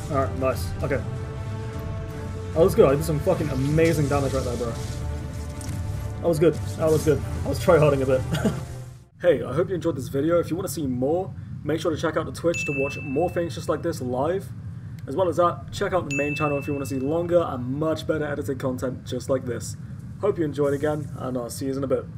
Alright, nice. Okay. That was good. I did some fucking amazing damage right there, bro. That was good. That was good. I was tryharding a bit. Hey, I hope you enjoyed this video. If you want to see more, make sure to check out the Twitch to watch more things just like this live. As well as that, check out the main channel if you want to see longer and much better edited content just like this. Hope you enjoyed again, and I'll see you in a bit.